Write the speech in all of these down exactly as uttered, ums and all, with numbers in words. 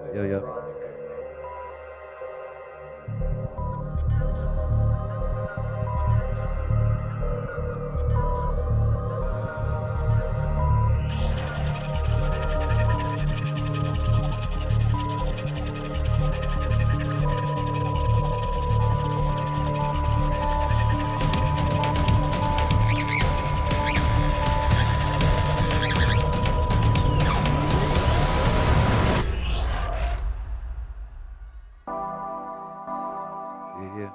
Yo, yo. Yeah.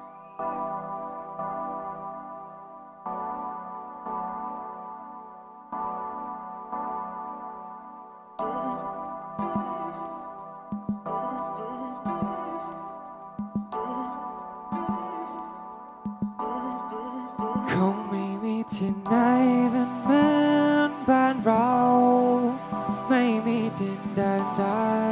คงไม่มีที่ไหนเป็นเหมือนบ้านเราไม่มีดินแดนใด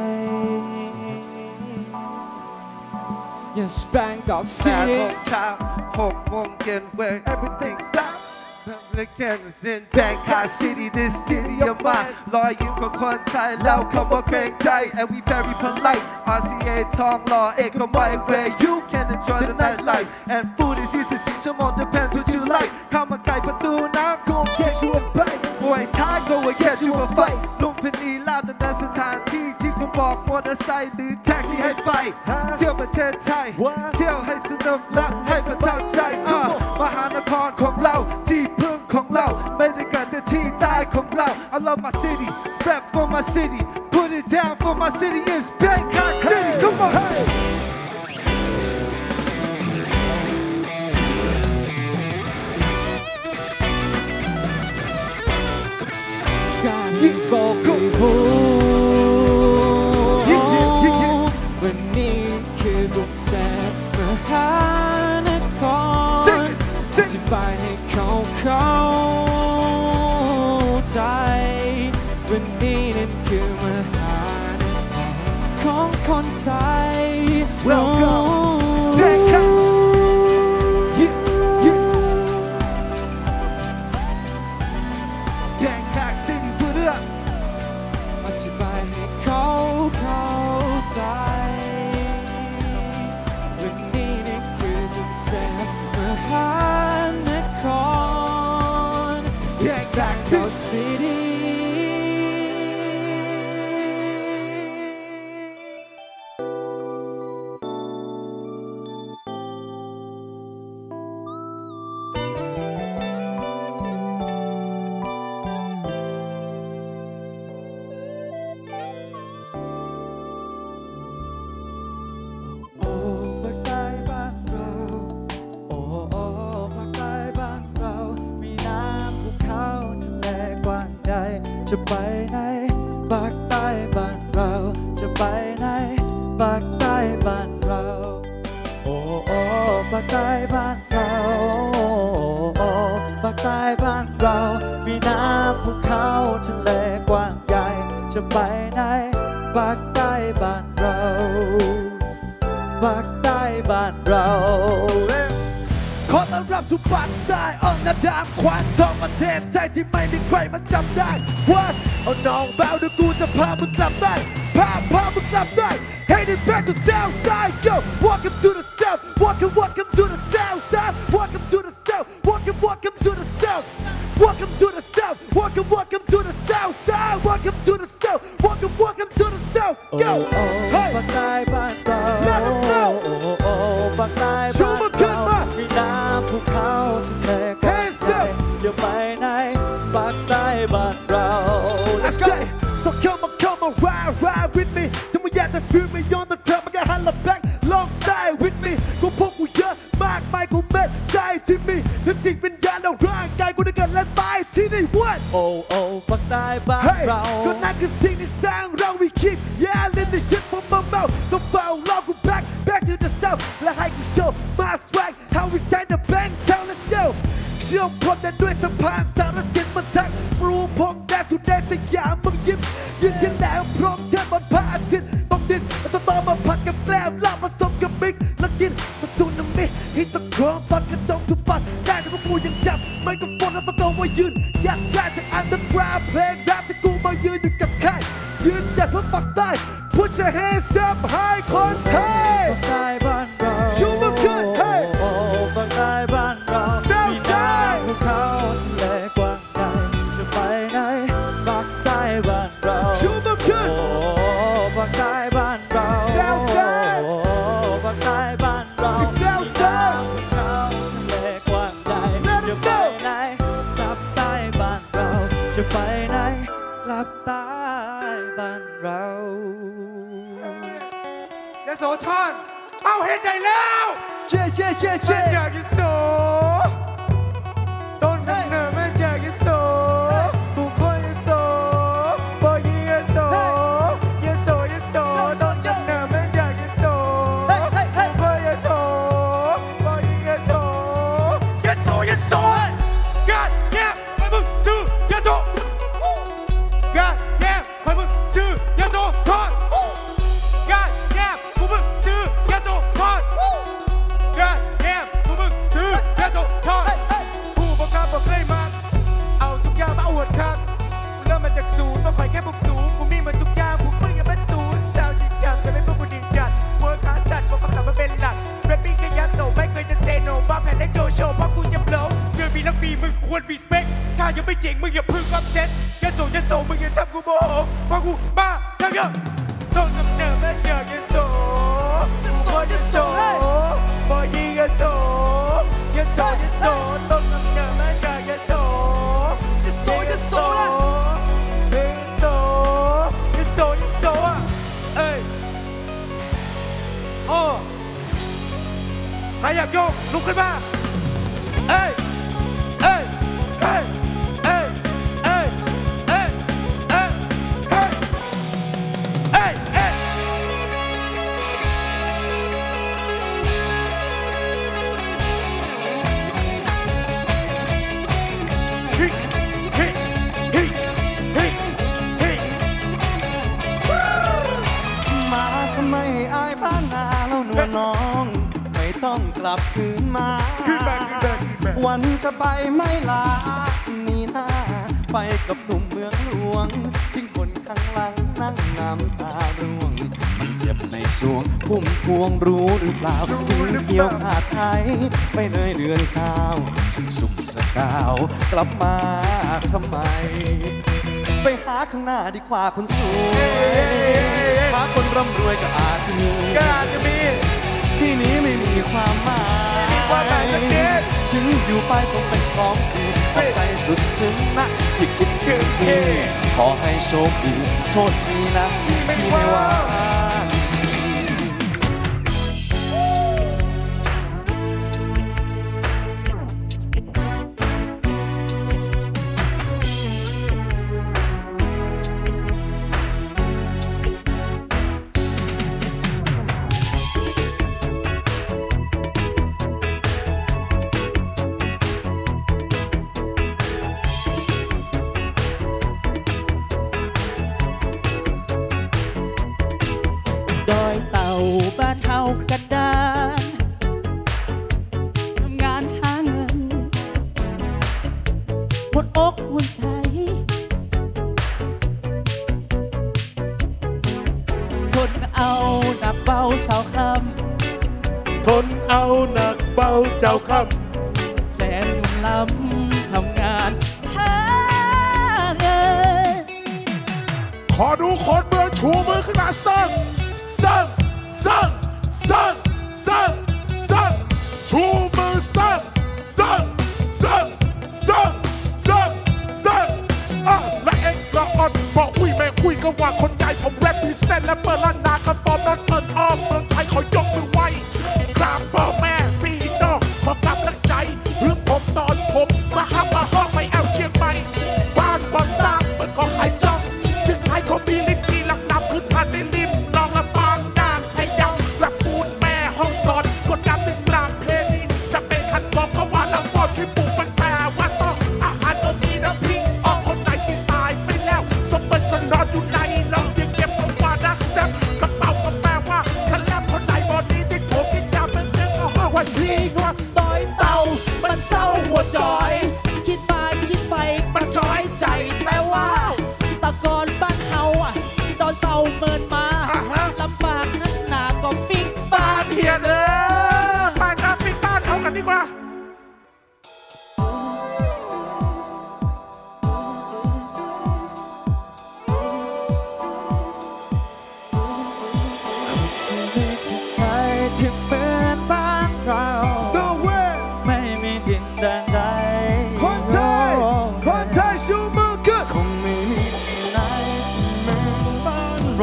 อย่าสแปงกอกซีแปดโมงเช้าหกโมงเย็น where everything stop Publican is in Bangkok City this city of mine รอยยิ้มของคนไทยแล้วคำว่าเกรงใจ and we very polite อาร์ ซี เอ ทองหล่อเอกมัย where you can enjoy the nightlife and food is easy สี่ชั่วโมง depends what you like เข้ามาไกลประตูน้ำ go get you a bite มวยท้าย go and get you a fight ลุงพินีลาบในสถานที่ที่เขาบอกมอเตอร์ไซค์หรือแท็กซี่ให้ไปเที่ยวประเทศไทยเที่ยวให้สนุกและให้ประทับใจอ่ะมหานครของเราที่พึ่งของเราไม่ได้เกิดจากที่ใต้ของเรา I love my city rap for my city put it down for my city is Bangkok City come on hey การยิ่งโฟกัสผู้วันนี้คือกรุงเทพมหานครอธิบายให้เขาเข้าใจวันนี้นั่นคือมหานครของคนไทย Welcome Bangkok Bangkok City put it up อธิบายให้เขาเข้าใจวันนี้นี่คือกรุงเทพมหานคร Bangkok City โอ้ภาคใต้บ้านเราโอ้โอ้ภาคใต้บ้านเรามีน้ำภูเขาทะเลกว้างใหญ่จะไปไหนภาคใต้บ้านเราจะไปไหนภาคใต้บ้านเราโอ้โอ้ภาคใต้บ้านเราโอ้ภาคใต้บ้านเรามีน้ำภูเขาทะเลกว้างใหญ่จะไปไหนภาคใต้บ้านเราภาคใต้บ้านเราขอต้อนรับสู่บ้านใต้ออกนาดามควันทองประเทศไทยที่ไม่มีใครมันจำได้วันเอาน้องแบวเดี๋ยวกูจะพามึงกลับได้พาพามึงกลับได้ Headed back to South Side yo welcome to the South welcome welcome to the South Side welcome to the South welcome welcome to the South welcome to the South welcome welcome to the South Side welcome to the South welcome welcome to the South yo hey ภาคใต้บ้านเรา Let them know โอ้โอ้ภาคใต้บ้านเรามีน้ำภูเขาทะเลกว้างใหญ่เดี๋ยวไปไหนภาคใต้บ้านเรา Let's go so come on come on ride ride with me ถ้าไม่อยากจะ feel me on the track มันก็หันหลัง back long time with me กูพกกูเยอะมากมายกูเม็ดใจที่มีทั้งจิตวิญญาณและร่างกายกูได้เกิดและตายที่นี่ what โอ้โอ้ภาคใต้บ้าน Hey เราก็นั่นคือสิ่งที่สร้างเรา we keep yeah let the shit from my mouth ต้องเฝ้ารอกู back back to the south และให้กู show my swag how we stand the bank town let's go เชื่อมคนแต่ด้วยสะพานสารสินมันทักรู้ผมแดนสุดแดนสยามมึงยิ้มยืนที่แล้วพร้อมเทบนพระอาทิตย์ต้องดินแล้วต้องต่อมาผัดกับแกล้มลาบผสมกับมิกซ์แล้วกินมาสูนามิฮิตตะโครมตอนกระดงทุบปัดได้แต่พวกกูยังจับไมโครโฟนแล้วต้องเอาไว้ยืนอยากได้จากอันเดอร์กราวด์เพลงแรปที่กูมายืนอยู่กับใครยืนหยัดเพื่อปักใต้ Put your hands up high คนไทยปากใต้บ้านเราชูมือขึ้น Hey โอ้ปากใต้บ้านเรามีน้ำภูเขาทะเลกว้างใหญ่จะไปไหนปากใต้บ้านเราชูมือขึ้นโอ้ปากใต้บ้านเรา Southside โอ้ปากใต้บ้านเรา Southside ภูเขาทะเลกว้างใหญ่ Let จะ it ไป go ไหนกลับใต้บ้านเราจะไปไหนกลับใต้บ้านเรายโสธรเอาเห็นได้แล้วเจ๊เจ๊เจ๊เจ๊มาจากยโสต้นกำเนิดมาจากยโสบุคคลยโสบอยียโสยโสยโสต้นกำเนิดมาจากยโสบุคคลยโสบอยียโสยโสยโสการแย่ไปมึงซื้อยโสการแย่ไปมึงซื้อยโสทอดการแย่กูมึงซื้อยโสทอดการแย่กูมึงซื้อยโสทอดผู้ประกาศบอกเคยมาเอาทุกอย่างมาอวดครับเริ่มมาจากศูนย์มาคอยแค่บุกสูงกูมีมาทุกอย่างพวกมึงอย่ามาสูนสาวจริงจังจะไม่พวกกูดิ่งจัดเวิร์คคลาสสัตว์ว่าคำสั่งมาเป็นหลักเรปปิ้งแค่ยาโสไม่เคยจะเซโนบ้าแผ่นและโจโชเพราะกูจะเบลอเดือนปีละปีมึงควรรีสเปคถ้ายังไม่เจ๋งมึงอย่าพึ่งอัพเซตยาโสยาโสมึงอย่าทำกูโมโหเพราะกูมาทั้งเยอะต้นกำเนิดมาจากยโสยโสยโสบอยียโสยโสยโสต้นกำเนิดมาจากยโสยโสยโสละยโสยโสยโสอ่ะเอ้ยโอ้ใครอยากโยกลุกขึ้นมาเอ้ยเอ้ยเอ้ยเอ้ยเอ้ยเอ้ยเอ้ยเอ้ยเอ้ยเอ้ยฮิฮิฮิฮิฮิมาทำไมอายบ้านนาแล้วนวลน้อง ไม่ต้องกลับคืนมาขึ้นมาขึ้นมาขึ้นมาวันจะไปไม่ลานี่นาไปกับหนุ่มเมืองหลวงทิ้งคนข้างหลังนั่งน้ำตาร่วง มันเจ็บในสวงพุ่มพวงรู้หรือเปล่าทิ้งเกี่ยวขาดไทยไปเลยเดือนข้าวฉันสุขสกาวกลับมาทำไม ไปหาข้างหน้าดีกว่าคนสวยหาคนร่ำรวยก็อาจจะมีก็อาจจะมีที่นี้ไม่มีความหมายมีความหมายสักนิดถึงอยู่ไปคงเป็นของพี่ขอบใจสุดซึ้งนะที่คิดถึงพี่ขอให้โชคดีโทษทีนะพี่ไม่ว่าดอยเต่าบ้านเฮากันดานทำงานหาเงินหมดอกหมดใจทนเอาหนักเบาเช้าค่ทนเอาหนักเบาเจ้าคำแสนหนุ่มล้ำทำงานหาเงินำขอดูคนเมืองชูมือขึ้นมาสั่งสั่งสั่งสั่งสั่งสั่งชูมือสั่งสั่งสั่งสั่งสั่งสั่งอ่ะและเอ็กซ์ละออนบอกอุ้ยแม่คุยก็ว่าคนใหญ่ผมแรปพิเศษและเปิดล้านนาคำตอบนั้นเปิดอ้อมเมืองไทยขอยกมือไหวกราบพ่อแม่พี่น้องขอกำลังใจหรือผมตอนผมมาห้ามมาห้องไม่แอลเชียงใหม่บ้านบอสตันเปิดกองไข่จ้องจึงไทยเขามีลิ้นจีหลักนำพื้นผ่านในริมลองละบางด่านไทยยังและปูนแม่ห้องสอนกดดันถึงกลางเพลงจะเป็นคันกองก็ว่าละฟอดที่ปลูกมันแปลว่าต้องอาหารต้องมีน้ำพริกออกคนไหนที่ตายไปแล้วสมบัติก็นอนอยู่ในลองเสียงเก็บเอาว่ารักแซ่บกระเป๋าก็แปลว่าคันแลบคนไหนบอดีที่ผมที่จำเป็นเรื่องของวันพี่ว่าดอยเต่ามันเศร้าหัวจอย คิดไปคิดไปมันน้อยใจแต่ว่าตะกอนบ้านเฮาอ่ะดอยเต่าเมินมาอ่าฮ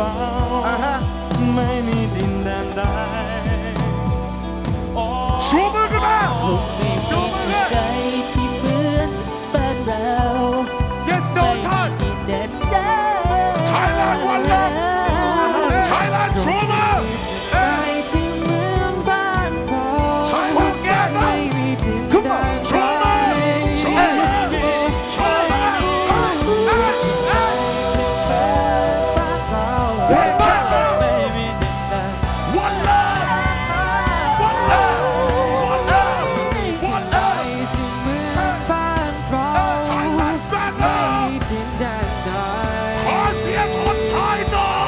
เราไม่มีดินแดนใดชูมือกันมาชูมือกันใจที่เหมือนบ้านเรา Yes so tight ดินแดนใด Thailand one love Thailand ชูมือใจที่เหมือนบ้านเรา Thailand แก้มไม่มีดินแดนชูมือชูมือชูมือ One love One love One love One love One love Thailand fan love ขอเสียงคนไทยหน่อย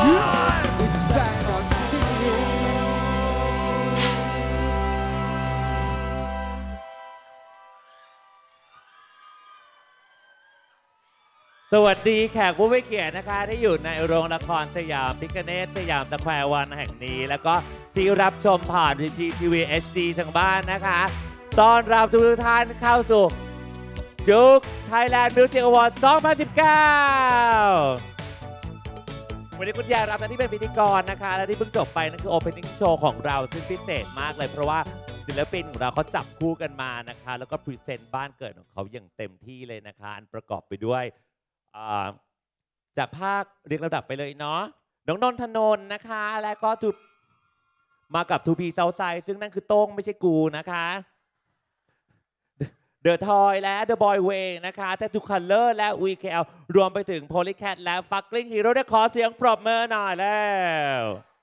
สวัสดีแขกผู้มีเกียรตินะคะที่อยู่ในโรงละครสยามพิคเนตสยามสแควร์วันแห่งนี้ แล้วก็ที่รับชมผ่านวีทีทีวีเอชดีทางบ้านนะคะต้อนรับทุกท่านเข้าสู่จุก Thailand Music Award สองพันสิบเก้า วันนี้คุณยายรับหน้าที่เป็นพิธีกรนะคะและที่เพิ่งจบไปนั่นคือ Opening Show ของเราซึ่งพิเศษมากเลยเพราะว่าศิลปินของเราเขาจับคู่กันมานะคะแล้วก็พรีเซนต์บ้านเกิดของเขาอย่างเต็มที่เลยนะคะอันประกอบไปด้วยจากภาคเรียงลำดับไปเลยเนาะน้องนนทนนท์นะคะและก็ทูมากับทูพีเซาไซซึ่งนั่นคือโต้งไม่ใช่กูนะคะเดอะทอยและเดอะบอยเวย์นะคะแททูคัลเลอร์และ วี เค แอล รวมไปถึงโพลีแคทและฟักกลิ้งฮีโร่ได้ขอเสียงปรบมือหน่อยแล้ว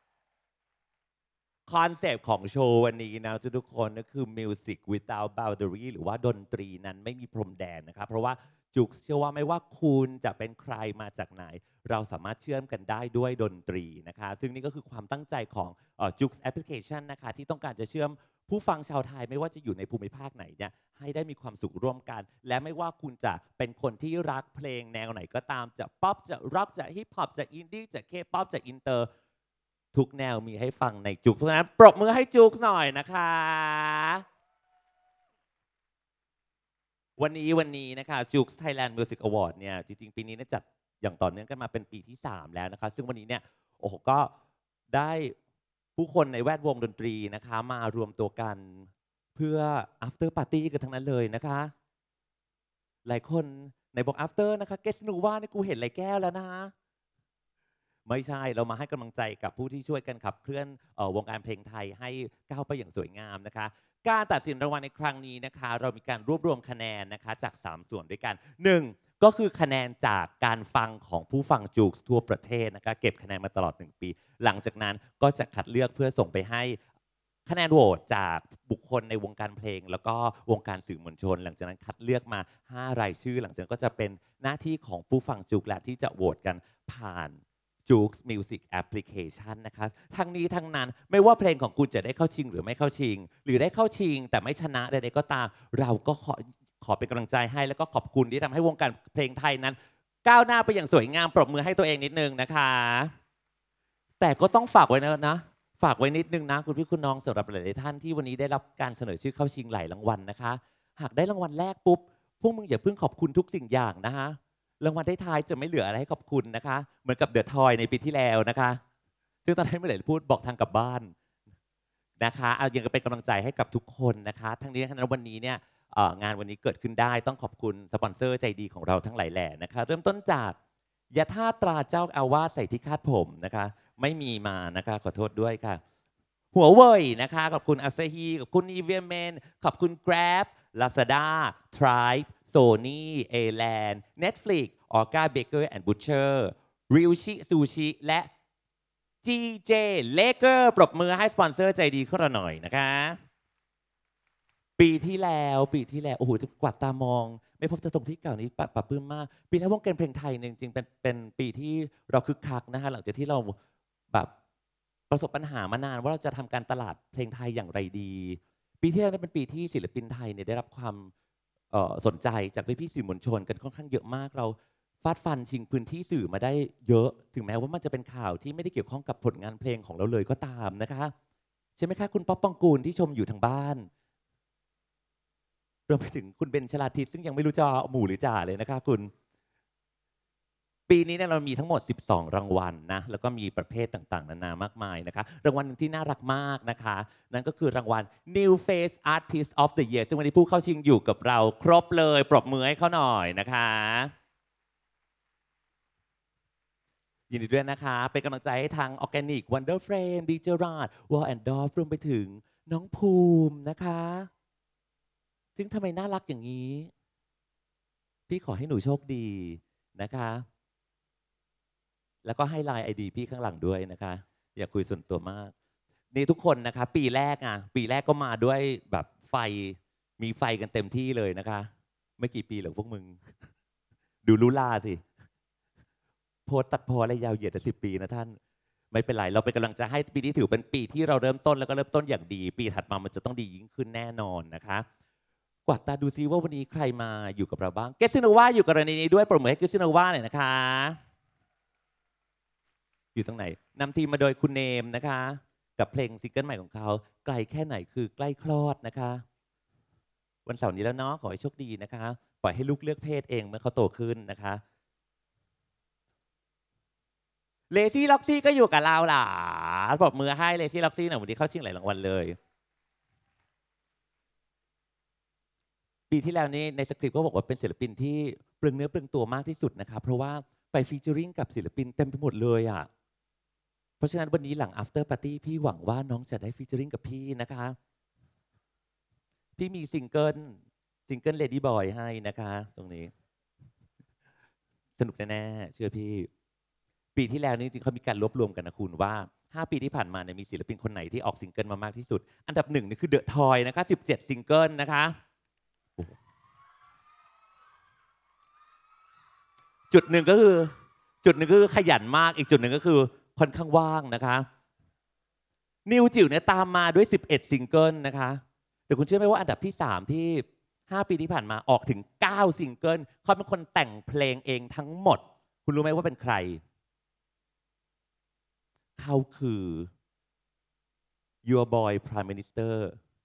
คอนเซปต์ของโชว์วันนี้นะทุกคนก็คือ Music Without Boundary หรือว่าดนตรีนั้นไม่มีพรมแดนนะครับเพราะว่าจุกเชื่อว่าไม่ว่าคุณจะเป็นใครมาจากไหนเราสามารถเชื่อมกันได้ด้วยดนตรีนะคะซึ่งนี่ก็คือความตั้งใจของจุกแอปพลิเคชันนะคะที่ต้องการจะเชื่อมผู้ฟังชาวไทยไม่ว่าจะอยู่ในภูมิภาคไหนเนี่ยให้ได้มีความสุขร่วมกันและไม่ว่าคุณจะเป็นคนที่รักเพลงแนวไหนก็ตามจะป๊อปจะร็อกจะฮิปฮอปจะอินดี้จะเคป๊อปจะอินเตอร์ทุกแนวมีให้ฟังในจุกเพราะฉะนั้นปรบมือให้จุกหน่อยนะคะวันนี้วันนี้นะคะจุก Thailand Music Award เนี่ยจริงๆปีนี้เนี่ยจัดอย่างต่อเนื่องกันมาเป็นปีที่สามแล้วนะคะซึ่งวันนี้เนี่ยโอ้โหก็ได้ผู้คนในแวดวงดนตรีนะคะมารวมตัวกันเพื่อ after party กันทั้งนั้นเลยนะคะหลายคนในบอก after นะคะเกสนูว่าเนี่ยกูเห็นหลายแก้วแล้วนะไม่ใช่เรามาให้กำลังใจกับผู้ที่ช่วยกันขับเคลื่อนวงการเพลงไทยให้ก้าวไปอย่างสวยงามนะคะการตัดสินรางวัลในครั้งนี้นะคะเรามีการรวบรวมคะแนนนะคะจากสามส่วนด้วยกันหนึ่งก็คือคะแนนจากการฟังของผู้ฟังจุกทั่วประเทศนะคะเก็บคะแนนมาตลอดหนึ่งปีหลังจากนั้นก็จะคัดเลือกเพื่อส่งไปให้คะแนนโหวตจากบุคคลในวงการเพลงแล้วก็วงการสื่อมวลชนหลังจากนั้นคัดเลือกมาห้ารายชื่อหลังจากนั้นก็จะเป็นหน้าที่ของผู้ฟังจุกและที่จะโหวตกันผ่านจุก Music Application นะคะทั้งนี้ทั้งนั้นไม่ว่าเพลงของคุณจะได้เข้าชิงหรือไม่เข้าชิงหรือได้เข้าชิงแต่ไม่ชนะใดๆก็ตามเราก็ขอขอเป็นกำลังใจให้แล้วก็ขอบคุณที่ทำให้วงการเพลงไทยนั้นก้าวหน้าไปอย่างสวยงามปรบมือให้ตัวเองนิดนึงนะคะแต่ก็ต้องฝากไว้นะนะฝากไว้นิดนึงนะคุณพี่คุณน้องสำหรับหลายๆท่านที่วันนี้ได้รับการเสนอชื่อเข้าชิงหลายรางวัลนะคะหากได้รางวัลแรกปุ๊บพวกมึงอย่าเพิ่งขอบคุณทุกสิ่งอย่างนะคะรางวัลท้ายๆจะไม่เหลืออะไรให้ขอบคุณนะคะเหมือนกับเดอะทอยในปีที่แล้วนะคะซึ่งตอนนี้ไม่ได้พูดบอกทางกลับบ้านนะคะเอายังเป็นกำลังใจให้กับทุกคนนะคะทั้งนี้ทั้งนั้นวันนี้เนี่ยงานวันนี้เกิดขึ้นได้ต้องขอบคุณสปอนเซอร์ใจดีของเราทั้งหลายแหล่นะคะเริ่มต้นจากยาท่าตราเจ้าอาวาสใส่ที่คาดผมนะคะไม่มีมานะคะขอโทษด้วยค่ะหัวเว่ยนะคะขอบคุณอาซาฮีขอบคุณอีเวียเมนขอบคุณ Grab Lazada Tribe Sony A-Land Netflix Orca Baker and Butcher Ryushi Sushi และ จี เจ Laker ปรบมือให้สปอนเซอร์ใจดีขึ้นมาหน่อยนะคะปีที่แล้วปีที่แล้วโอ้โหจะกวาดตามองไม่พบแต่ตรงที่เก่านี้ปะปะปื้มมากปีที่วงการเพลงไทยจริงๆเป็นเป็นปีที่เราคึกคักนะคะหลังจากที่เราแบบประสบปัญหามานานว่าเราจะทำการตลาดเพลงไทยอย่างไรดีปีที่แล้วเป็นปีที่ศิลปินไทยเนี่ยได้รับความสนใจจากพี่ๆสื่อมวลชนกันค่อนข้างเยอะมากเราฟาดฟันชิงพื้นที่สื่อมาได้เยอะถึงแม้ว่ามันจะเป็นข่าวที่ไม่ได้เกี่ยวข้องกับผลงานเพลงของเราเลยก็ตามนะคะใช่ไหมคะคุณป๊อปปองกูลที่ชมอยู่ทางบ้านรวมไปถึงคุณเบนชลาทิศซึ่งยังไม่รู้จะหมู่หรือจ่าเลยนะคะคุณปีนี้เนี่ยเรามีทั้งหมดสิบสองรางวัลนะแล้วก็มีประเภทต่างๆนานามากมายนะคะรางวัลหนึ่งที่น่ารักมากนะคะนั่นก็คือรางวัล New Face Artist of the Year ซึ่งวันนี้ผู้เข้าชิงอยู่กับเราครบเลยปรบมือให้เขาหน่อยนะคะยินดีด้วยนะคะเป็นกำลังใจให้ทาง Organic Wonder Frame ดีเจอราด Wall and Dorf รวมไปถึงน้องภูมินะคะซึ่งทำไมน่ารักอย่างนี้พี่ขอให้หนูโชคดีนะคะแล้วก็ให้ไลน์ไอดีพี่ข้างหลังด้วยนะคะอย่าคุยส่วนตัวมากนี่ทุกคนนะคะปีแรกอ่ะปีแรกก็มาด้วยแบบไฟมีไฟกันเต็มที่เลยนะคะไม่กี่ปีหรอกพวกมึง ดูลุล่าสิโพสตัดพออะไรยาวเหยียดแต่สิบปีนะท่านไม่เป็นไรเราเป็นกำลังจะให้ปีนี้ถือเป็นปีที่เราเริ่มต้นแล้วก็เริ่มต้นอย่างดีปีถัดมามันจะต้องดียิ่งขึ้นแน่นอนนะคะกวาดตาดูซิว่าวันนี้ใครมาอยู่กับเราบ้างเกสซิโนวาอยู่กับเราในนี้ด้วยปรบมือให้เกสซิโนวาหน่อยนะคะอยู่ตรงไหนนำทีมมาโดยคุณเนมนะคะกับเพลงซิงเกิลใหม่ของเขาไกลแค่ไหนคือใกล้คลอดนะคะวันเสาร์นี้แล้วเนาะขอให้โชคดีนะคะปล่อยให้ลูกเลือกเพศเองเมื่อเขาโตขึ้นนะคะเลซี่ล็อกซี่ก็อยู่กับเราล่ะปรบมือให้เลซี่ล็อกซี่หน่อยวันนี้เข้าชิงหลายรางวัลเลยปีที่แล้วนี้ในสคริปต์ก็บอกว่าเป็นศิลปินที่เปลืองเนื้อเปลืองตัวมากที่สุดนะคะเพราะว่าไปฟีเจอริ่งกับศิลปินเต็มไปหมดเลยอ่ะเพราะฉะนั้นวันนี้หลัง after party พี่หวังว่าน้องจะได้ฟีเจอริ่งกับพี่นะคะพี่มีซิงเกิลซิงเกิล Lady Boy ให้นะคะตรงนี้สนุกแน่ๆเชื่อพี่ปีที่แล้วนี่จริงเขามีการรวบรวมกันนะคุณว่าห้าปีที่ผ่านมาเนี่ยมีศิลปินคนไหนที่ออกซิงเกิลมามากที่สุดอันดับหนึ่งนี่คือเดอะทอยนะคะสิบเจ็ดซิงเกิลนะคะจุดหนึ่งก็คือจุดหนึ่งก็คือขยันมากอีกจุดหนึ่งก็คือค่อนข้างว่างนะคะนิวจิ๋วเนี่ยตามมาด้วยสิบเอ็ดซิงเกิลนะคะแต่คุณเชื่อไหมว่าอันดับที่สามที่ห้าปีที่ผ่านมาออกถึงเก้าซิงเกิลเขาเป็นคนแต่งเพลงเองทั้งหมดคุณรู้ไหมว่าเป็นใครเขาคือ Your Boy Prime Minister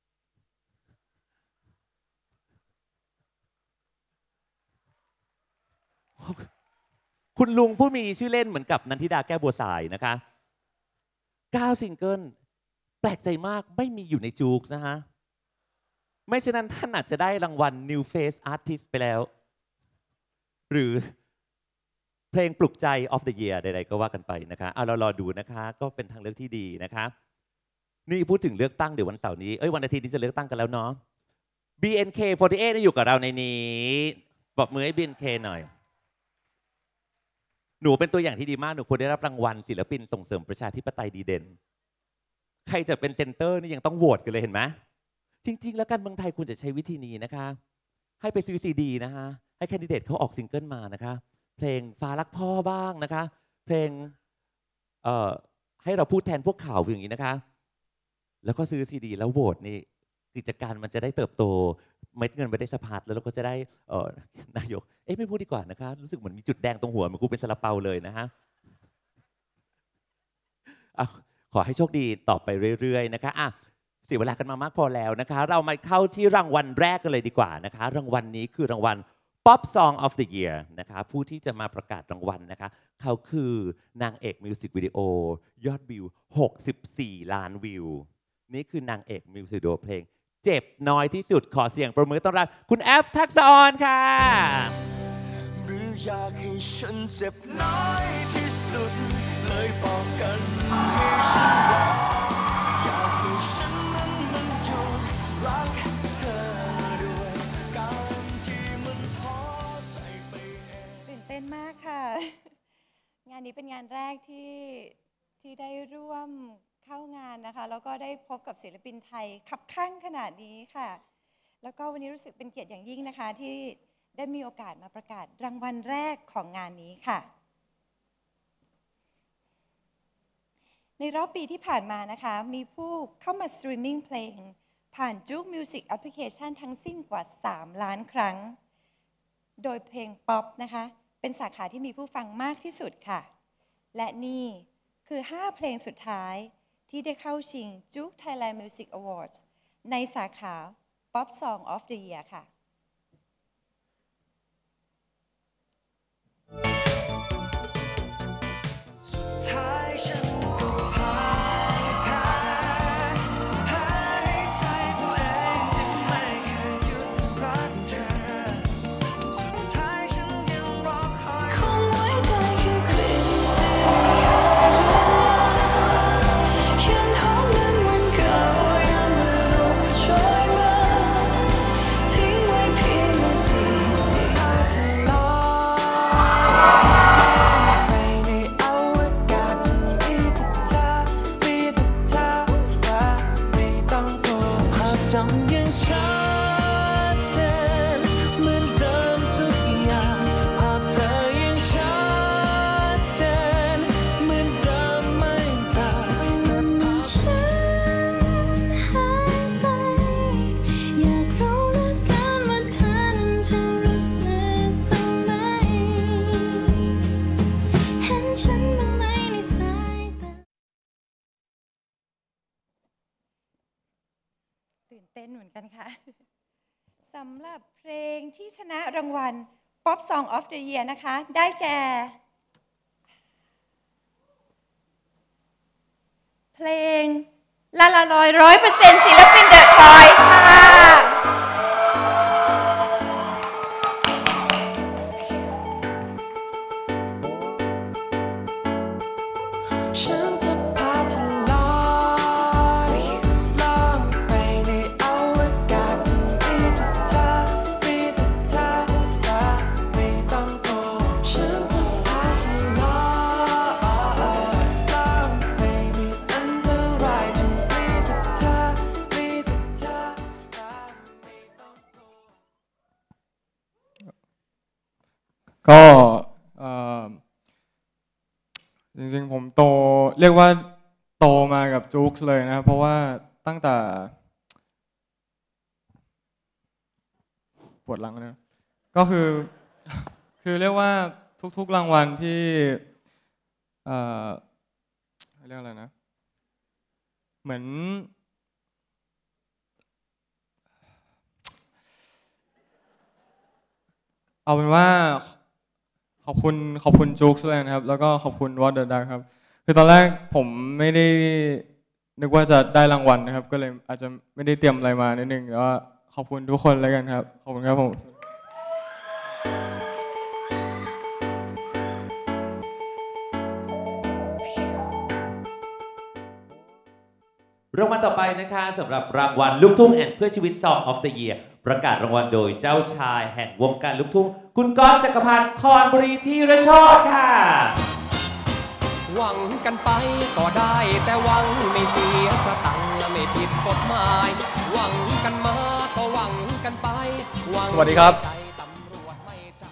คุณลุงผู้มีชื่อเล่นเหมือนกับนันทิดาแก้วบัวสายนะคะเก้าซิงเกิลแปลกใจมากไม่มีอยู่ในจูกนะฮะไม่ฉะนั้นท่านอาจจะได้รางวัล New Face Artist ไปแล้วหรือเพลงปลุกใจ of the year ใดๆก็ว่ากันไปนะคะเอาเรารอดูนะคะก็เป็นทางเลือกที่ดีนะคะนี่พูดถึงเลือกตั้งเดี๋ยววันเสาร์นี้เอ้ยวันอาทิตย์นี้จะเลือกตั้งกันแล้วเนาะ บี เอ็น เค สี่สิบแปดอยู่กับเราในนี้ปรบมือให้ บี เอ็น เค หน่อยหนูเป็นตัวอย่างที่ดีมากหนูควรได้รับรางวัลศิลปินส่งเสริมประชาธิปไตยดีเด่นใครจะเป็นเซนเตอร์นี่ยังต้องโหวตกันเลยเห็นไหมจริงๆแล้วการเมืองไทยควรจะใช้วิธีนี้นะคะให้ไปซื้อซีดีนะคะให้แคนดิเดตเขาออกซิงเกิลมานะคะเพลงฟ้ารักพ่อบ้างนะคะเพลงเอ่อให้เราพูดแทนพวกข่าวอย่างนี้นะคะแล้วก็ซื้อซีดีแล้วโหวตนี่กิจการมันจะได้เติบโตเม็ดเงินไปได้สะพัดแล้วเราก็จะได้เอ่อนายกเอ๊ะไม่พูดดีกว่านะคะรู้สึกเหมือนมีจุดแดงตรงหัวเหมือนกูเป็นซาลาเปาเลยนะฮะขอให้โชคดีต่อไปเรื่อยๆนะคะอ่ะเสียเวลากันมามากพอแล้วนะคะเรามาเข้าที่รางวัลแรกกันเลยดีกว่านะคะรางวัลนี้คือรางวัล Pop Song of the Year นะคะผู้ที่จะมาประกาศรางวัลนะคะเขาคือนางเอกมิวสิกวิดีโอยอดวิวหกสิบสี่ล้านวิวนี่คือนางเอกมิวสิกวิดีโอเพลงเจ็บน้อยที่สุดขอเสียงประมือต้อนรับคุณแอฟทักษะออนค่ะหรืออยากให้ฉันเจ็บน้อยที่สุดเลยบอกกันให้ฉันรออยากให้ฉันนั้นมันหยุดรักเธอด้วยการที่มันท้อใจไปเองตื่นเต้นมากค่ะงานนี้เป็นงานแรกที่ที่ได้ร่วมเข้างานนะคะแล้วก็ได้พบกับศิลปินไทยคับข้างขนาดนี้ค่ะแล้วก็วันนี้รู้สึกเป็นเกียรติอย่างยิ่งนะคะที่ได้มีโอกาสมาประกาศรางวัลแรกของงานนี้ค่ะในรอบปีที่ผ่านมานะคะมีผู้เข้ามาสตรีมมิ่งเพลงผ่านจู๊กมิวสิกแอปพลิเคชันทั้งสิ้นกว่าสามล้านครั้งโดยเพลงป๊อปนะคะเป็นสาขาที่มีผู้ฟังมากที่สุดค่ะและนี่คือห้าเพลงสุดท้ายที่ได้เข้าชิง Juke Thailand Music Awards ในสาขา Pop Song of the Year ค่ะชัดเจนเหมือนเดิมทุกอย่างภาพเธอยังชัดเจนเหมือนเดิมไม่ต่างแต่ภาพฉันหายไปอยากรู้เหลือเกินว่าเธอนั้นจะรู้สึกบ้างไหมเห็นฉันบ้างไหมในสายตาตื่นเต้นเหมือนกันค่ะ สำหรับเพลงที่ชนะรางวัล Pop Song of the Year นะคะ ได้แก่ เพลงลาลาลอยร้อยเปอร์เซ็นต์ศิลปิน The Toys ค่ะฉันจะพาเธอลอยลอยไปในอวกาศที่มีแต่เธอมีแต่เธอและไม่ต้องกลัวฉันจะพาเธอลอยลอยไม่มีอันตรายที่มีแต่เธอมีแต่เธอและไม่ต้องกลัวก็เอ่อจริงๆผมโตเรียกว่าโตมากับจู๊กเลยนะครับเพราะว่าตั้งแต่ปวดหลังนะก็คือ คือเรียกว่าทุกๆรางวัลที่เอ่อเรียกอะไรนะเหมือนเอาเป็นว่าขอบคุณขอบคุณจู๊กเลยนะครับแล้วก็ขอบคุณวอตเดอร์ดักครับคือตอนแรกผมไม่ได้นึกว่าจะได้รางวัลนะครับก็เลยอาจจะไม่ได้เตรียมอะไรมานิดนึงแต่ว่าขอบคุณทุกคนแล้วกันครับขอบคุณครับผมรางวัลต่อไปนะคะสำหรับรางวัลลูกทุ่งแอนเพื่อชีวิต Song of the Year ประกาศรางวัลโดยเจ้าชายแห่งวงการลูกทุ่งคุณก๊อตจักรพันธ์คอนบุรีธีรโชติค่ะหวังกันไปก็ได้แต่หวังไม่เสียสตังค์ไม่ผิดกฎหมายหวังกันมาก็หวังกันไปหวังสวัสดีครับใจตำรวจไม่จับ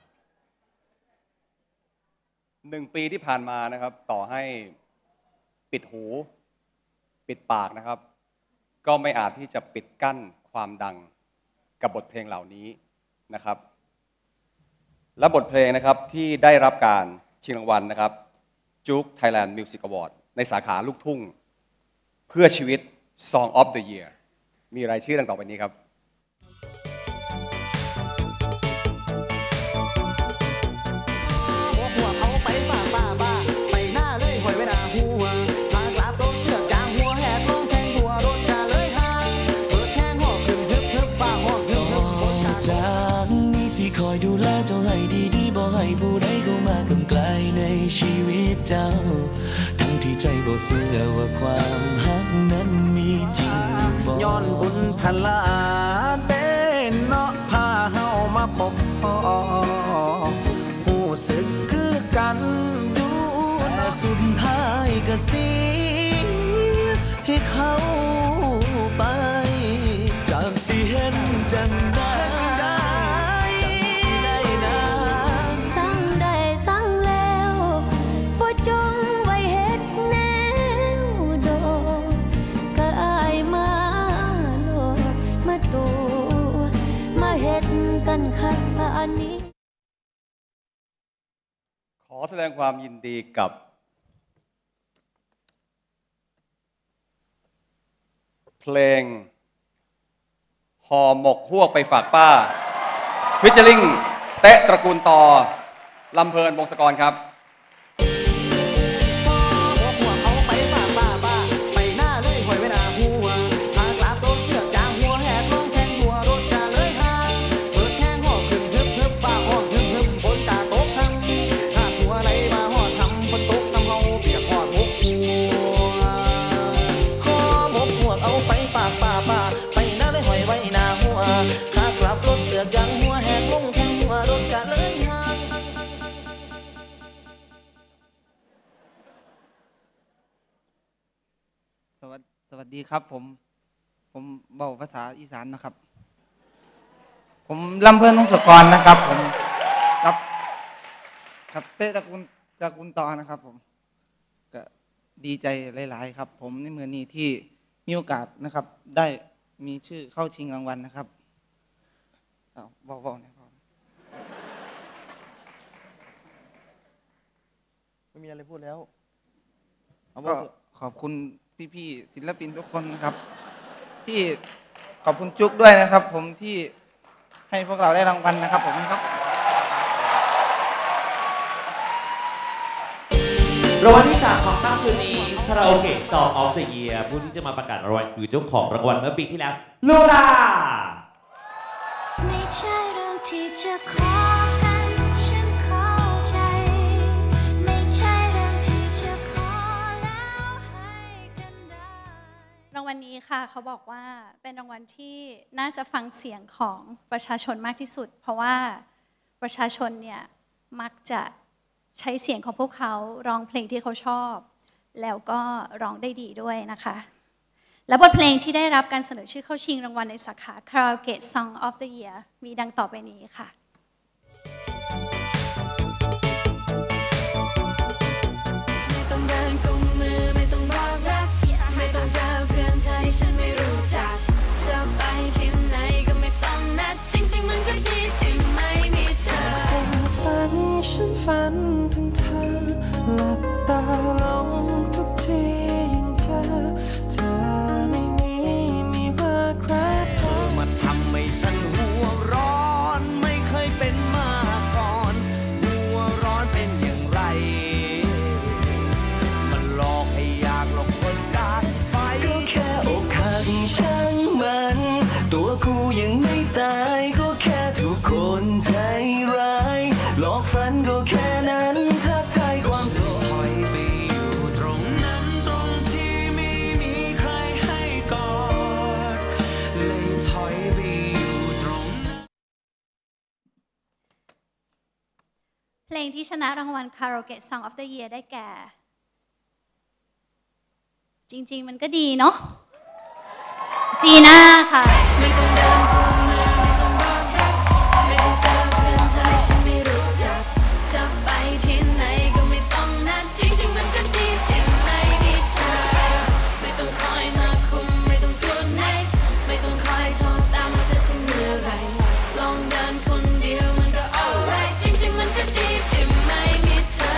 หนึ่งปีที่ผ่านมานะครับต่อให้ปิดหูปิดปากนะครับ ก็ไม่อาจที่จะปิดกั้นความดังกับบทเพลงเหล่านี้นะครับและบทเพลงนะครับที่ได้รับการชิงรางวัลนะครับจุ๊ก Thailand Music Award ในสาขาลูกทุ่งเพื่อชีวิต Song of the Year มีรายชื่อดังต่อไปนี้ครับหัวเขาไปป่าป่าป่าไปหน้าเลยหอยไว้หน้าหัวมากราบโดนเสือกจางหัวแหกลงแทงหัวรถกาเลยหางเปิดแทงหอกขึ้นฮึบฮึบฟ้าหอกฮึบฮึบบนกาจากนี้สิคอยดูแลเจ้าให้ดีๆบ่ให้ผู้ใดเข้ามากำไกลในชีวิตเจ้าทั้งที่ใจบ่เชื่อว่าความฮักนั้นมีจริงบ่ย้อนบุญพลาเด่นเนาะพาเฮามาพบพ่อผู้สึกคือกันดูแต่สุดท้ายก็เสียให้เขาไปจากสิเห็นจังได้สั่งได้สั่งแล้วบ่จงไว้เฮ็ดแนวดอกก็อายมาโลดมาตัวมาเฮ็ดกันคักปานนี้ขอแสดงความยินดีกับเพลงห่อหมกฮวกไปฝากป้าฟิชเชอร์ลิงเตะตระกูลต่อลำเพลินวงศกรครับหัวเขาไปป่าป่าป่าไปหน้าเลยหอยไว้หน้าหัวมากราบโดนเสือกจางหัวแหกลงแทงหัวรถกาเลยหางเปิดแทงหอกขึ้นฮึบฮึบฟ้าหอกฮึบฮึบบนกาโต๊ะทั้งหากหัวไหลมาหอดทำบนโต๊ะทำเฮาเปียกหอดหกหัวหอหมกหัวเอาไปฝากป่าป่าไปหน้าเลยหอยไว้หน้าหัวขากลับรถเสือกจางหัวแหกลงแทงหัวรถกาเลยหางสวัสสวัสดีครับผมผมบอกภาษาอีสานนะครับผมลำเพื่อนวงศกรนะครับผมครับครับเต้ตระกูลตระกูลต่อนะครับผมก็ดีใจหลายๆครับผมในมือนี้ที่มีโอกาสนะครับได้มีชื่อเข้าชิงรางวัลนะครับเอาบอกๆนะครับไม่มีอะไรพูดแล้วก็ขอบคุณพี่ๆศิลปินทุกคนนะครับที่ขอบคุณจุ๊กด้วยนะครับผมที่ให้พวกเราได้รางวัลนะครับผมครับรางวัลที่สามของค่ำคืนนี้คาราโอเกะ Song of the Year ผู้ที่จะมาประกาศรางวัลคือเจ้าของรางวัลเมื่อปีที่แล้วลูลาไม่ใช่เรื่องที่จะขอกันฉันเข้าใจไม่ใช่เรื่องที่จะขอแล้วให้กันได้รางวัลนี้ค่ะเขาบอกว่าเป็นรางวัลที่น่าจะฟังเสียงของประชาชนมากที่สุดเพราะว่าประชาชนเนี่ยมักจะใช้เสียงของพวกเขาร้องเพลงที่เขาชอบแล้วก็ร้องได้ดีด้วยนะคะและบทเพลงที่ได้รับการเสนอชื่อเข้าชิงรางวัลในสาขา Karaoke Song of the Year มีดังต่อไปนี้ค่ะไม่ต้องเดินกุมมือไม่ต้องบอกรักไม่ต้องเจอเพื่อนเธอที่ฉันไม่รู้จักจะไปที่ไหนก็ไม่ต้องนัดจริงๆมันก็ดีที่ไม่มีเธอฝันฉันฝันถึงเธอหลับตาลงทุกทียังเจอเธอในนี้มีว่าใครเธอมาทำให้ฉันหัวร้อนไม่เคยเป็นมาก่อนหัวร้อนเป็นอย่างไรมันหลอกให้อยากหลบคนจากไปก็แค่อกหักฉันมันตัวกูยังไม่ตายก็แค่ทุกคนใจร้ายหลอกฝันก็แค่นั้นทักทายความสุขถอยไปอยู่ตรงนั้นตรงที่ไม่มีใครให้กอดเลยถอยไปอยู่ตรงนั้นเพลงที่ชนะรางวัล Karaoke Song of the Year ได้แก่จริงๆมันก็ดีเนาะจีน่าค่ะไม่ต้องเดินกุมมือไม่ต้องบอกรักไม่ต้องเจอเพื่อนเธอที่ฉันไม่รู้จักจะไปที่ไหนก็ไม่ต้องนัดจริงๆมันก็ดีที่ไม่มีเธอไม่ต้องคอยมาคุมไม่ต้องพูดไหนไม่ต้องคอยโทรตามว่าเธอจะเมื่อไรลองเดินคนเดียวมันก็ alright จริงๆมันก็ดีที่ไม่มีเธอ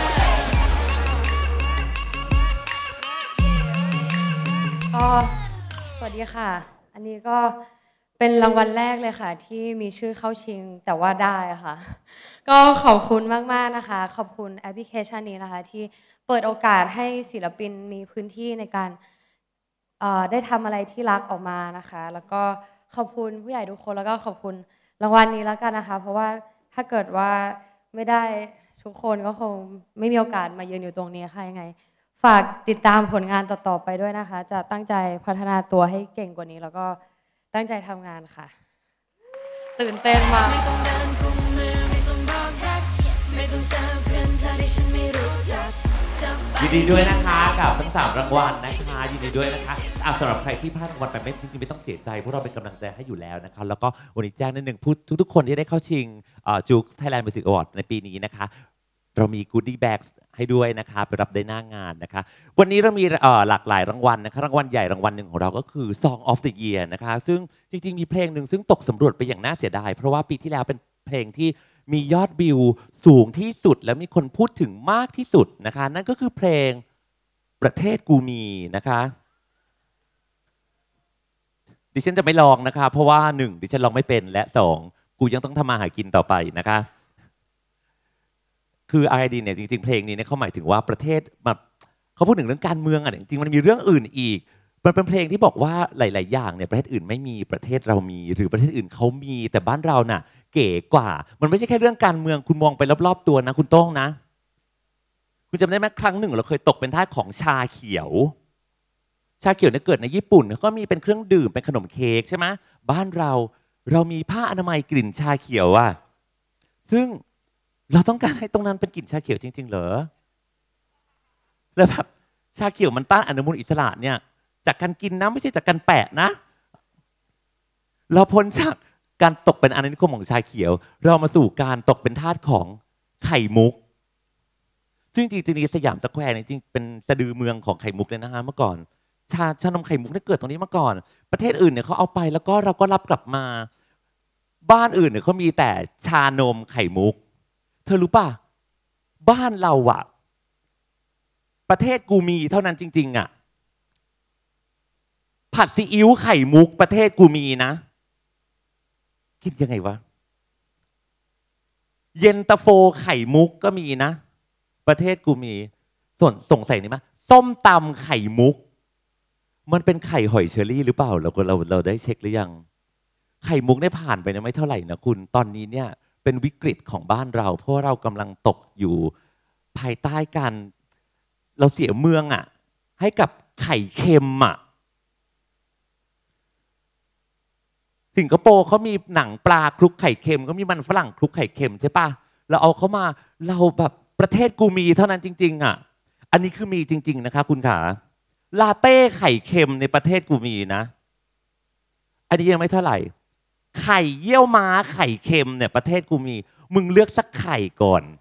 ก็สวัสดีค่ะ อันนี้ก็เป็นรางวัลแรกเลยค่ะที่มีชื่อเข้าชิงแต่ว่าได้ค่ะก็ขอบคุณมากๆนะคะขอบคุณแอปพลิเคชันนี้นะคะที่เปิดโอกาสให้ศิลปินมีพื้นที่ในการได้ทำอะไรที่รักออกมานะคะแล้วก็ขอบคุณผู้ใหญ่ทุกคนแล้วก็ขอบคุณรางวัลนี้แล้วกันนะคะเพราะว่าถ้าเกิดว่าไม่ได้ทุกคนก็คงไม่มีโอกาสมายืนอยู่ตรงนี้ค่ะยังไงฝากติดตามผลงานต่อๆไปด้วยนะคะจะตั้งใจพัฒนาตัวให้เก่งกว่านี้แล้วก็ตั้งใจทำงานค่ะตื่นเต้นมากไม่ต้องเดินกุมมือไม่ต้องบอกรักไม่ต้องเจอเพื่อนเธอที่ฉันไม่รู้จักยินดีด้วยนะคะกับทั้งสามรางวัลนะคะยินดีด้วยนะคะสำหรับใครที่พลาดรางวัลไปไม่จริงๆไม่ต้องเสียใจพวกเราเป็นกำลังใจให้อยู่แล้วนะคะแล้วก็วันนี้แจ้งนิดนึงพูดทุกๆคนที่ได้เข้าชิงจู๊กไทยแลนด์มิวสิกอวอร์ดในปีนี้นะคะเรามีกู๊ดดี้แบ็กให้ด้วยนะคะไปรับได้หน้างานนะคะวันนี้เรามีหลากหลายรางวัลนะคะรางวัลใหญ่รางวัลหนึ่งของเราก็คือ Song of the Year นะคะซึ่งจริงๆมีเพลงหนึ่งซึ่งตกสำรวจไปอย่างน่าเสียดายเพราะว่าปีที่แล้วเป็นเพลงที่มียอดวิวสูงที่สุดและมีคนพูดถึงมากที่สุดนะคะนั่นก็คือเพลงประเทศกูมีนะคะดิฉันจะไม่ลองนะคะเพราะว่าหนึ่งดิฉันลองไม่เป็นและสองกูยังต้องทำมาหากินต่อไปนะคะคือไอดีเนี่ยจริงๆเพลงนี้เนี่ยเขาหมายถึงว่าประเทศแบบเขาพูดถึงเรื่องการเมืองอ่ะจริงๆมันมีเรื่องอื่นอีกมันเป็นเพลงที่บอกว่าหลายๆอย่างเนี่ยประเทศอื่นไม่มีประเทศเรามีหรือประเทศอื่นเขามีแต่บ้านเราน่ะเก๋กว่ามันไม่ใช่แค่เรื่องการเมืองคุณมองไปรอบๆตัวนะคุณโต้งนะคุณจำได้ไหมครั้งหนึ่งเราเคยตกเป็นทาสของชาเขียวชาเขียวเนี่ยเกิดในญี่ปุ่นก็มีเป็นเครื่องดื่มเป็นขนมเค้กใช่ไหมบ้านเราเรามีผ้าอนามัยกลิ่นชาเขียวอ่ะซึ่งเราต้องการให้ตรงนั้นเป็นกลิ่นชาเขียวจริงๆเหรอแล้วแบบชาเขียวมันต้านอนุมูลอิสระเนี่ยจากการกินนะไม่ใช่จากการแปะนะเราพ้นจากการตกเป็นอาณานิคมของชาเขียวเรามาสู่การตกเป็นทาสของไข่มุกซึ่งจริงๆสยามสแควร์จริงๆเป็นสะดือเมืองของไข่มุกเลยนะฮะเมื่อก่อนชาชานมไข่มุกได้เกิดตรงนี้มาก่อนประเทศอื่นเนี่ยเขาเอาไปแล้วก็เราก็รับกลับมาบ้านอื่นเนี่ยเขามีแต่ชานมไข่มุกเธอรู้ป่ะบ้านเราอะประเทศกูมีเท่านั้นจริงๆอะผัดซีอิ๊วไข่มุกประเทศกูมีนะคิดยังไงวะเย็นตาโฟไข่มุกก็มีนะประเทศกูมีส่วนสงสัยนี่มั้ยส้มตำไข่มุกมันเป็นไข่หอยเชอรี่หรือเปล่าเราเราเราได้เช็คหรือยังไข่มุกได้ผ่านไปเนี่ยไม่เท่าไหร่นะคุณตอนนี้เนี่ยเป็นวิกฤตของบ้านเราเพราะเรากำลังตกอยู่ภายใต้การเราเสียเมืองอ่ะให้กับไข่เค็มอ่ะสิงคโปร์เขามีหนังปลาคลุกไข่เค็มก็มีมันฝรั่งคลุกไข่เค็มใช่ปะเราเอาเข้ามาเราแบบประเทศกูมีเท่านั้นจริงๆอ่ะอันนี้คือมีจริงๆนะคะคุณขาลาเต้ไข่เค็มในประเทศกูมีนะอันนี้ยังไม่เท่าไหร่ไข่เยี่ยวม้าไข่เค็มเนี่ยประเทศกูมีมึงเลือกสักไข่ก่อน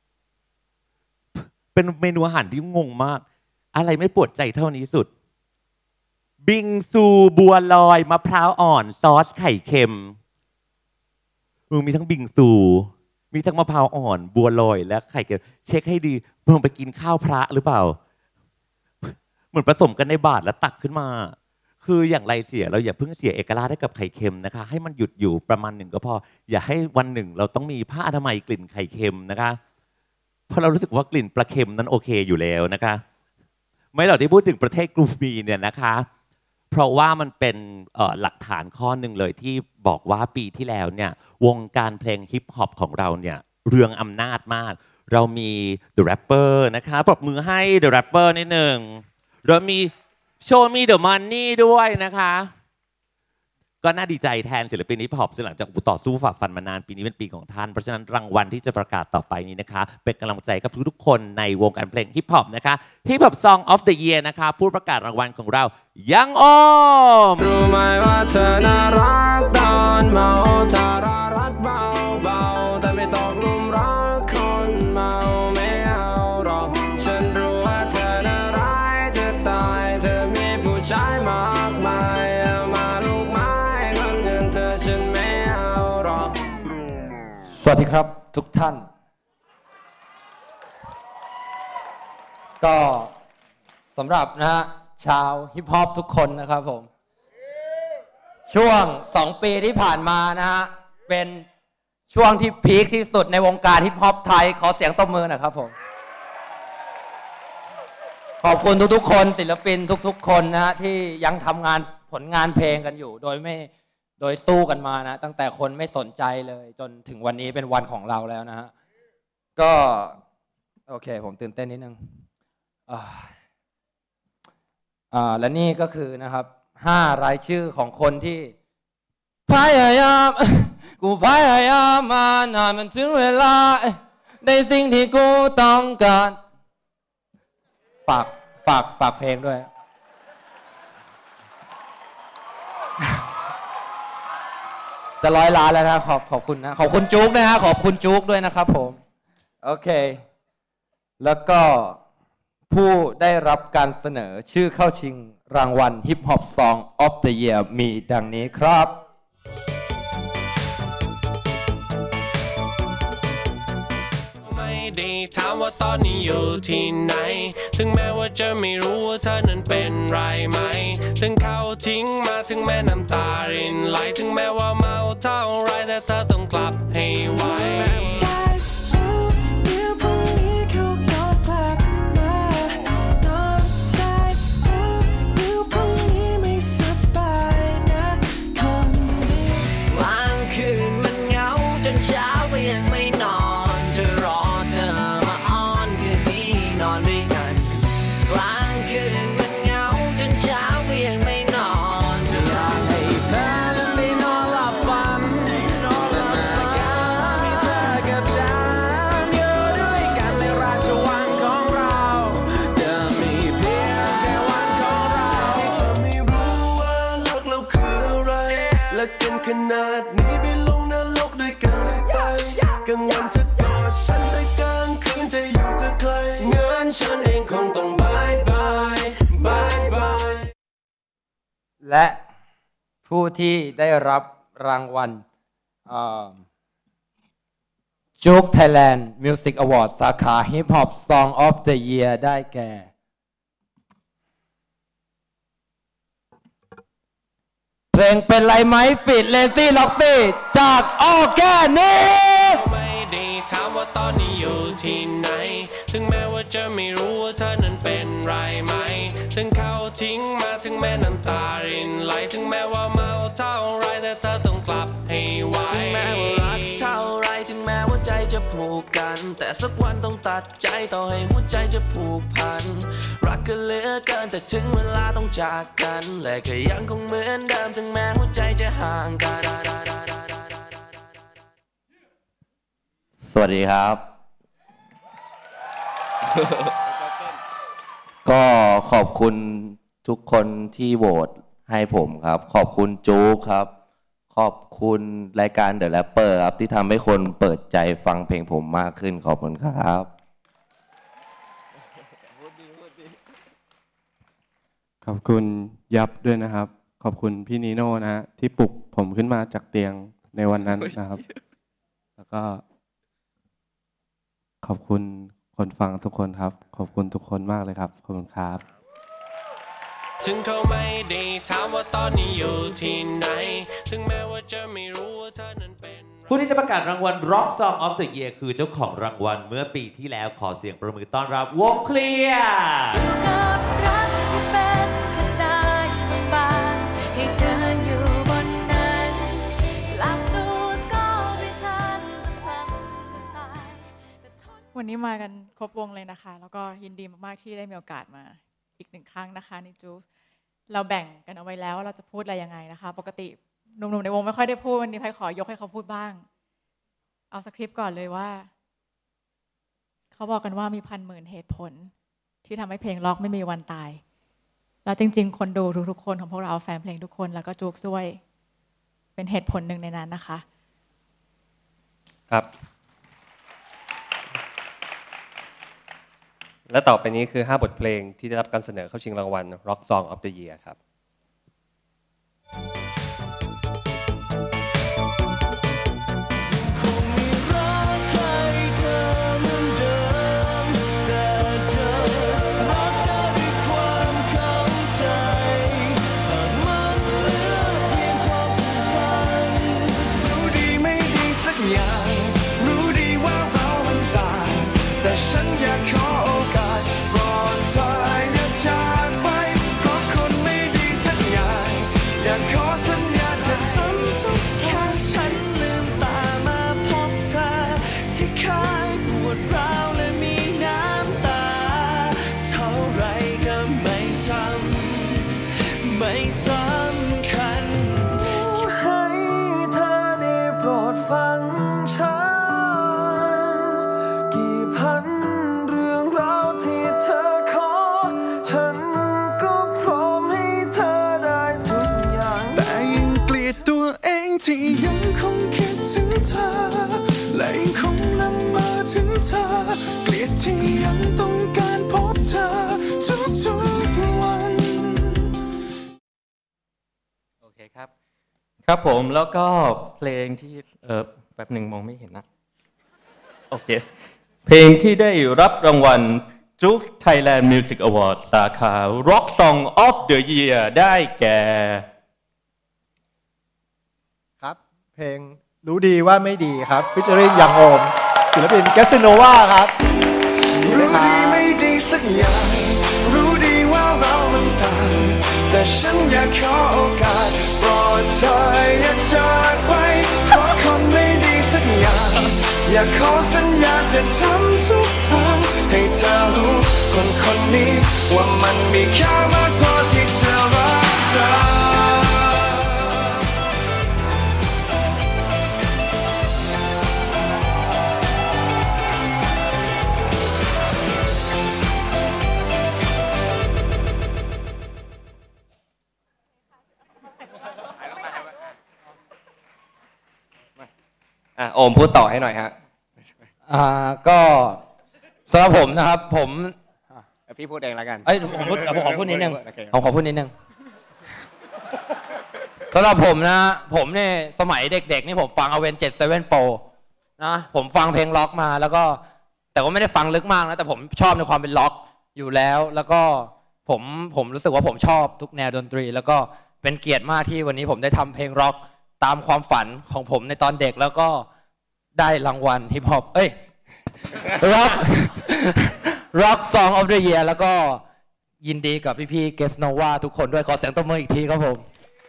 เป็นเมนูอาหารที่งงมากอะไรไม่ปวดใจเท่านี้สุดบิงซูบัวลอยมะพร้าวอ่อนซอสไข่เค็มมึงมีทั้งบิงซูมีทั้งมะพร้าวอ่อนบัวลอยและไข่เค็มเช็คให้ดีมึงไปกินข้าวพระหรือเปล่าเหมือนผสมกันในบาตรแล้วตักขึ้นมาคืออย่างไรเสียเราอย่าเพิ่งเสียเอกลักษณ์ให้กับไข่เค็มนะคะให้มันหยุดอยู่ประมาณหนึ่งก็พออย่าให้วันหนึ่งเราต้องมีผ้าอนามัยกลิ่นไข่เค็มนะคะเพราะเรารู้สึกว่ากลิ่นปลาเค็มนั้นโอเคอยู่แล้วนะคะไม่เราที่พูดถึงประเทศกรุงมีเนี่ยนะคะเพราะว่ามันเป็นหลักฐานข้อหนึ่งเลยที่บอกว่าปีที่แล้วเนี่ยวงการเพลงฮิปฮอปของเราเนี่ยเรืองอำนาจมากเรามี The Rapper นะคะปรบมือให้ The Rapper นิดหนึ่งเรามี Show Me The Money ด้วยนะคะก็น่าดีใจแทนศิลปินฮิปฮอปซึ่งหลังจากต่อสู้ฝ่าฟันมานานปีนี้เป็นปีของท่านเพราะฉะนั้นรางวัลที่จะประกาศต่อไปนี้นะคะเป็นกำลังใจกับทุกๆคนในวงการเพลงฮิปฮอปนะคะฮิปฮอป Song of the Year นะคะผู้ประกาศรางวัลของเรายังโอมรู้ไหมว่าเธอน่ารักตอนเมาเธอรักเบาเบาแต่ไม่ตกหลุมรักคนเมาไม่เอาหรอกฉันรู้ว่าเธอน่าร้ายจะตายเธอมีผู้ชายมากมายสวัสดีครับทุกท่านก็สำหรับนะฮะชาวฮิปฮอปทุกคนนะครับผมช่วงสองปีที่ผ่านมานะฮะเป็นช่วงที่พีคที่สุดในวงการฮิปฮอปไทยขอเสียงตบมือหน่อยครับผมขอบคุณทุกๆคนศิลปินทุกๆคนนะฮะที่ยังทำงานผลงานเพลงกันอยู่โดยไม่โดยสู้กันมานะตั้งแต่คนไม่สนใจเลยจนถึงวันนี้เป็นวันของเราแล้วนะฮะก็โอเคผมตื่นเต้นนิดนึงอ่าอ่าและนี่ก็คือนะครับห้ารายชื่อของคนที่พยายามกูพยายามมานานมันถึงเวลาได้สิ่งที่กูต้องการฝากฝากฝากเพลงด้วยจะร้อยล้านแล้วนะขอบขอบคุณนะขอบคุณจุ๊กนะฮะขอบคุณจุ๊กด้วยนะครับผมโอเคแล้วก็ผู้ได้รับการเสนอชื่อเข้าชิงรางวัล Hip Hop Song of the Year มีดังนี้ครับไม่ได้ถามว่าตอนนี้อยู่ที่ไหนถึงแม้ว่าจะไม่รู้ว่าเธอนั้นเป็นไรไหมถึงเขาทิ้งมาถึงแม้น้ำตารินไหลถึงแม้ว่าเมาเท่าไรแต่เธอต้องกลับให้ไวและผู้ที่ได้รับรางวัลจุก Thailand Music Award สาขา Hip Hop Song of the Year ได้แก่เพลงเป็นไรไหมฟีดเลซี่ล็อกซี่จากออร์แกนิกไม่ได้ถามว่าตอนนี้อยู่ที่ไหนถึงแม้ว่าจะไม่รู้ว่าเธอนั้นเป็นไรไหมถึงเขาทิ้งมาถึงแม้น้ำตารินไหลถึงแม้ว่าเมาเท่าไรแต่เธอต้องกลับให้ไวถึงแม้ว่ารักเท่าไรถึงแม้ว่าใจจะผูกกันแต่สักวันต้องตัดใจต่อให้หัวใจจะผูกพันรักกันเหลือเกินแต่ถึงเวลาต้องจากกันและก็ยังคงเหมือนเดิมถึงแม้หัวใจจะห่างกันสวัสดีครับ ก็ขอบคุณทุกคนที่โหวตให้ผมครับขอบคุณจู๊กครับขอบคุณรายการ The Rapper ครับที่ทำให้คนเปิดใจฟังเพลงผมมากขึ้นขอบคุณครับขอบคุณยับด้วยนะครับขอบคุณพี่นีโน่นะฮะที่ปลุกผมขึ้นมาจากเตียงในวันนั้นนะครับแล้วก็ขอบคุณคนฟังทุกคนครับขอบคุณทุกคนมากเลยครับขอบคุณครับถึงเขาไม่ได้ถามว่าตอนนี้อยู่ที่ไหนถึงแม้ว่าจะไม่รู้ว่าเธอนั้นเป็นผู้ที่จะประกาศรางวัล Rock Song of the Year คือเจ้าของรางวัลเมื่อปีที่แล้วขอเสียงประมือต้อนรับวงเคลียร์วันนี้มากันครบวงเลยนะคะแล้วก็ยินดีมากๆที่ได้มีโอกาสมาอีกหนึ่งครั้งนะคะในจูสเราแบ่งกันเอาไว้แล้วว่าเราจะพูดอะไรยังไงนะคะปกติหนุ่มๆในวงไม่ค่อยได้พูดวันนี้ไพขอยกให้เขาพูดบ้างเอาสคริปต์ก่อนเลยว่าเขาบอกกันว่ามีพันหมื่นเหตุผลที่ทำให้เพลงล็อกไม่มีวันตายแล้วจริงๆคนดูทุกๆคนของพวกเราแฟนเพลงทุกคนแล้วก็จูกช่วยเป็นเหตุผลหนึ่งในนั้นนะคะครับและต่อไปนี้คือห้าบทเพลงที่ได้รับการเสนอเข้าชิงรางวัล Rock Song of the Year ครับที่ยังคงคิดถึงเธอและยังคงละเมอถึงเธอเกลียดที่ยังต้องการพบเธอทุกๆวันโอเคครับครับผมแล้วก็เพลงที่เออแป๊บหนึ่งมองไม่เห็นนะโอเคเพลงที่ได้รับรางวัลจุ๊ก Thailand Music Award สาขา Rock Song of the Year ได้แก่เพลงรู้ดีว่าไม่ดีครับฟิชเชอริงยังโอมศิลปินแกสโนวาครับรู้ดีไม่ดีสักอย่างรู้ดีว่าเรามันต่างแต่ฉันอยากขอโอกาสโปรดเธออย่าจากไปเพราะคนไม่ดีสักอย่างอยากขอสัญญาจะทำทุกทางให้เธอรู้คนคนนี้ว่ามันมีค่ามากพอที่เธอรักเธอโอมพูดต่อให้หน่อยฮะอ่าก็สำหรับผมนะครับผมพี่พูดเองแล้วกันเอ้ยผมพูดผมขอพูดนิดนึงผมขอพูดนิดนึงสำหรับผมนะผมเนี่ยสมัยเด็กๆนี่ผมฟังอเวนเจ็ดเซเว่นโปรนะผมฟังเพลงล็อกมาแล้วก็แต่ว่าไม่ได้ฟังลึกมากนะแต่ผมชอบในความเป็นล็อกอยู่แล้วแล้วก็ผมผมรู้สึกว่าผมชอบทุกแนวดนตรีแล้วก็เป็นเกียรติมากที่วันนี้ผมได้ทำเพลงร็อกตามความฝันของผมในตอนเด็กแล้วก็ได้รางวัลฮิปฮอปเอ้ยร็อกร็อกซองออฟเดอะเยียร์แล้วก็ยินดีกับพี่ๆเกสโนวาทุกคนด้วยขอเสียงตบมืออีกทีครับผม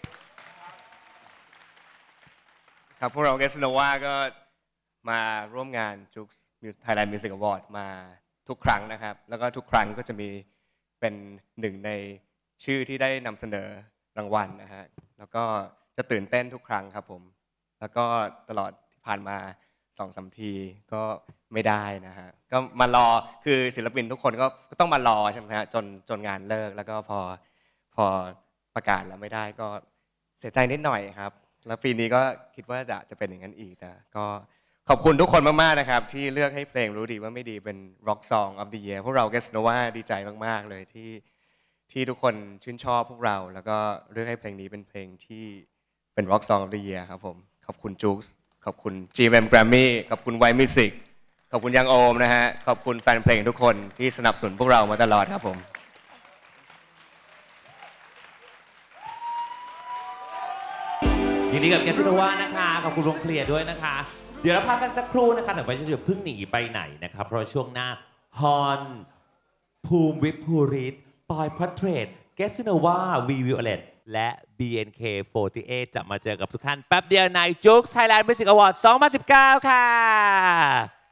ครับพวกเราเกสโนวาก็มาร่วมงานจุกส์ Thailand Music Award มาทุกครั้งนะครับแล้วก็ทุกครั้งก็จะมีเป็นหนึ่งในชื่อที่ได้นำเสนอรางวัลนะฮะแล้วก็จะตื่นเต้นทุกครั้งครับผมแล้วก็ตลอดที่ผ่านมาสองสามทีก็ไม่ได้นะฮะก็มารอคือศิลปินทุกคนก็ต้องมารอใช่ไหมฮะจนจนงานเลิกแล้วก็พอพอประกาศแล้วไม่ได้ก็เสียใจนิดหน่อยครับแล้วปีนี้ก็คิดว่าจะจะเป็นอย่างนั้นอีกแต่ก็ขอบคุณทุกคนมากๆนะครับที่เลือกให้เพลงรู้ดีว่าไม่ดีเป็น Rock Song of the Year พวกเราเกสโนวาดีใจมากๆเลยที่ที่ทุกคนชื่นชอบพวกเราแล้วก็เลือกให้เพลงนี้เป็นเพลงที่เป็น Rock Song of the Year ครับผมขอบคุณจุ๊กขอบคุณ จี เอ็ม Grammy ขอบคุณไวมิวสิกขอบคุณยังโอมนะฮะขอบคุณแฟนเพลงทุกคนที่สนับสนุนพวกเรามาตลอดครับผมยินดีกับเกสโนวานะคะขอบคุณวงเคลียร์ด้วยนะคะเดี๋ยวเราพักกันสักครู่นะคะแต่ว่าจะเพิ่งหนีไปไหนนะครับเพราะช่วงหน้าฮอนภูมิวิภูริศปอยพอร์เทรตเกสโนวาวีวิโอเลตและ บี เอ็น เค โฟร์ตี้เอท จะมาเจอกับทุกท่านแป๊บเดียวในจุ๊ก Thailand Music Award สองพันสิบเก้าค่ะ